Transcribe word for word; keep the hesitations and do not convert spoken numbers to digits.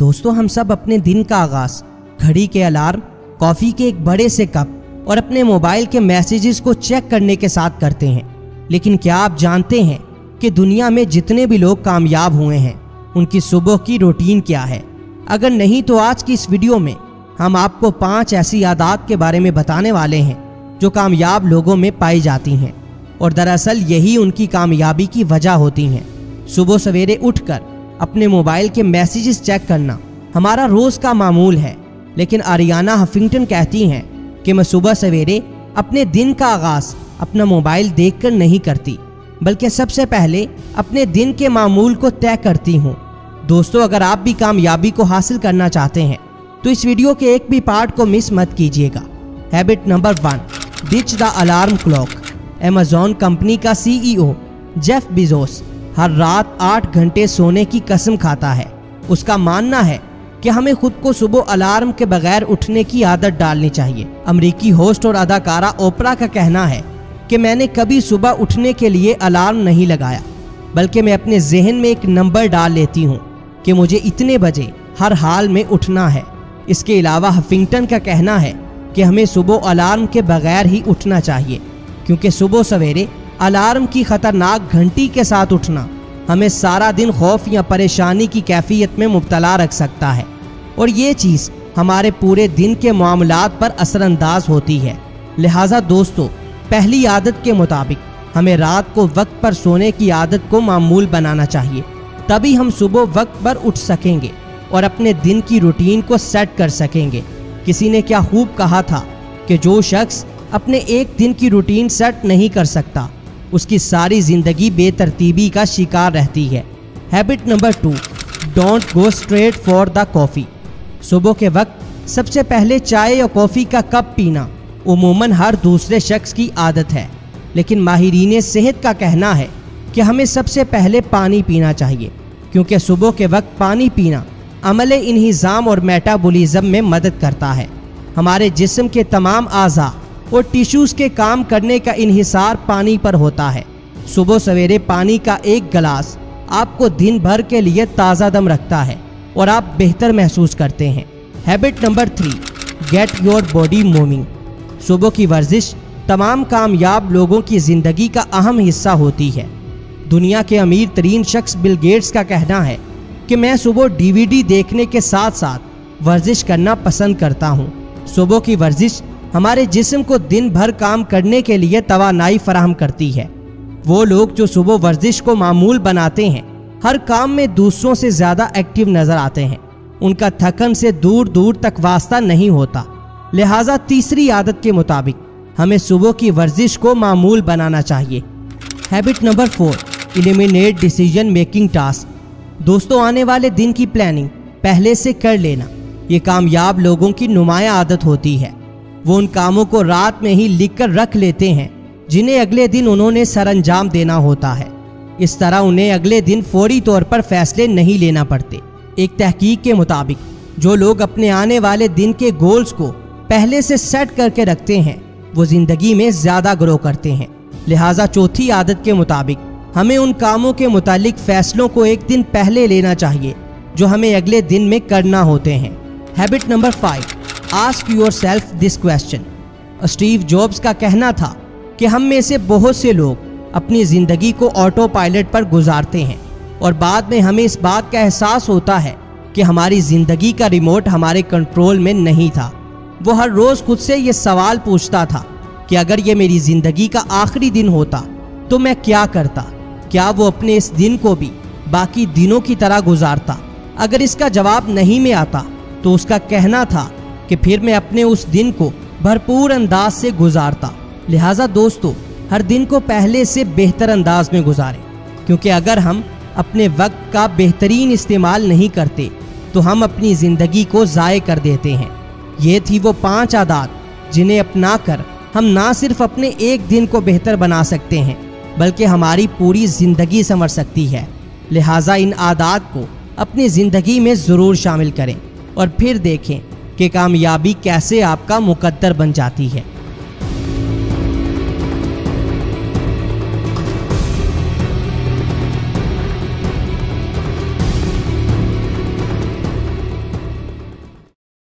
दोस्तों, हम सब अपने दिन का आगाज घड़ी के अलार्म, कॉफी के एक बड़े से कप और अपने मोबाइल के मैसेजेस को चेक करने के साथ करते हैं। लेकिन क्या आप जानते हैं कि दुनिया में जितने भी लोग कामयाब हुए हैं उनकी सुबह की रूटीन क्या है? अगर नहीं तो आज की इस वीडियो में हम आपको पांच ऐसी आदत के बारे में बताने वाले हैं जो कामयाब लोगों में पाई जाती हैं और दरअसल यही उनकी कामयाबी की वजह होती हैं। सुबह सवेरे उठकर अपने मोबाइल के मैसेजेस चेक करना हमारा रोज का मामूल है, लेकिन आरियाना हफिंगटन कहती हैं कि मैं सुबह सवेरे अपने दिन का आगाज अपना मोबाइल देखकर नहीं करती, बल्कि सबसे पहले अपने दिन के मामूल को तय करती हूँ। दोस्तों, अगर आप भी कामयाबी को हासिल करना चाहते हैं तो इस वीडियो के एक भी पार्ट को मिस मत कीजिएगा। Habit number one, ditch the alarm clock. Amazon company का सीईओ जेफ बेजोस हर रात आठ घंटे सोने की कसम खाता है। उसका मानना है कि हमें खुद को सुबह अलार्म के बगैर उठने की आदत डालनी चाहिए। अमेरिकी होस्ट और अदाकारा ओपरा का कहना है कि मैंने कभी सुबह उठने के लिए अलार्म नहीं लगाया, बल्कि मैं अपने जहन में एक नंबर डाल लेती हूँ कि मुझे इतने बजे हर हाल में उठना है। इसके अलावा हफिंगटन का कहना है कि हमें सुबह अलार्म के बगैर ही उठना चाहिए, क्योंकि सुबह सवेरे अलार्म की खतरनाक घंटी के साथ उठना हमें सारा दिन खौफ या परेशानी की कैफियत में मुब्तला रख सकता है और ये चीज़ हमारे पूरे दिन के मामलात पर असरअंदाज होती है। लिहाजा दोस्तों, पहली आदत के मुताबिक हमें रात को वक्त पर सोने की आदत को मामूल बनाना चाहिए, तभी हम सुबह वक्त पर उठ सकेंगे और अपने दिन की रूटीन को सेट कर सकेंगे। किसी ने क्या खूब कहा था कि जो शख्स अपने एक दिन की रूटीन सेट नहीं कर सकता उसकी सारी जिंदगी बेतरतीबी का शिकार रहती है। Habit number two, don't go straight for the coffee. सुबह के वक्त सबसे पहले चाय या कॉफ़ी का कप पीना उमूमन हर दूसरे शख्स की आदत है, लेकिन माहिरीन सेहत का कहना है कि हमें सबसे पहले पानी पीना चाहिए, क्योंकि सुबह के वक्त पानी पीना अमले इन्हिज़ाम और मेटाबॉलिज्म में मदद करता है। हमारे जिस्म के तमाम आज़ा और टिश्यूज़ के काम करने का इन्हिसार पानी पर होता है। सुबह सवेरे पानी का एक गिलास आपको दिन भर के लिए ताज़ा दम रखता है और आप बेहतर महसूस करते हैं। Habit number three, get your body moving. सुबह की वर्जिश तमाम कामयाब लोगों की ज़िंदगी का अहम हिस्सा होती है। दुनिया के अमीर तरीन शख्स बिल गेट्स का कहना है कि मैं सुबह डीवीडी देखने के साथ साथ वर्जिश करना पसंद करता हूँ। सुबह की वर्जिश हमारे जिस्म को दिन भर काम करने के लिए तवानाई फराहम करती है। वो लोग जो सुबह वर्जिश को मामूल बनाते हैं हर काम में दूसरों से ज़्यादा एक्टिव नज़र आते हैं। उनका थकन से दूर दूर तक वास्ता नहीं होता। लिहाजा तीसरी आदत के मुताबिक हमें सुबह की वर्जिश को मामूल बनाना चाहिए। Habit number four, eliminate decision making task. दोस्तों, आने वाले दिन की प्लानिंग पहले से कर लेना ये कामयाब लोगों की नुमाया आदत होती है। वो उन कामों को रात में ही लिख कर रख लेते हैं जिन्हें अगले दिन उन्होंने सरअंजाम देना होता है। इस तरह उन्हें अगले दिन फौरी तौर पर फैसले नहीं लेना पड़ते। एक तहकीक के मुताबिक जो लोग अपने आने वाले दिन के गोल्स को पहले से सेट करके रखते हैं वो जिंदगी में ज़्यादा ग्रो करते हैं। लिहाजा चौथी आदत के मुताबिक हमें उन कामों के मुतालिक फैसलों को एक दिन पहले लेना चाहिए जो हमें अगले दिन में करना होते हैं। Habit number five, ask yourself this question. Steve Jobs का कहना था कि हम में से बहुत से लोग अपनी ज़िंदगी को ऑटो पायलट पर गुजारते हैं और बाद में हमें इस बात का एहसास होता है कि हमारी ज़िंदगी का रिमोट हमारे कंट्रोल में नहीं था। वो हर रोज़ खुद से ये सवाल पूछता था कि अगर ये मेरी ज़िंदगी का आखिरी दिन होता तो मैं क्या करता? क्या वो अपने इस दिन को भी बाकी दिनों की तरह गुजारता? अगर इसका जवाब नहीं में आता तो उसका कहना था कि फिर मैं अपने उस दिन को भरपूर अंदाज से गुजारता। लिहाजा दोस्तों, हर दिन को पहले से बेहतर अंदाज में गुजारें, क्योंकि अगर हम अपने वक्त का बेहतरीन इस्तेमाल नहीं करते तो हम अपनी ज़िंदगी को ज़ाय कर देते हैं। ये थी वो पांच आदत जिन्हें अपनाकर हम ना सिर्फ अपने एक दिन को बेहतर बना सकते हैं बल्कि हमारी पूरी ज़िंदगी संवर सकती है। लिहाजा इन आदत को अपनी ज़िंदगी में ज़रूर शामिल करें और फिर देखें कि कामयाबी कैसे आपका मुकद्दर बन जाती है।